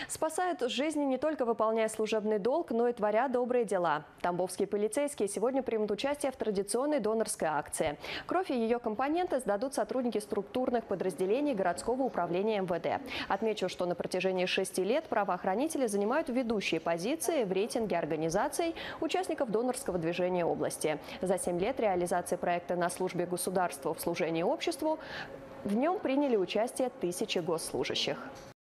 Спасают жизни не только выполняя служебный долг, но и творя добрые дела. Тамбовские полицейские сегодня примут участие в традиционной донорской акции. Кровь и ее компоненты сдадут сотрудники структурных подразделений городского управления МВД. Отмечу, что на протяжении 6 лет правоохранители занимают ведущие позиции в рейтинге организаций, участников донорского движения области. За 7 лет реализации проекта на службе государству в служении обществу в нем приняли участие тысячи госслужащих.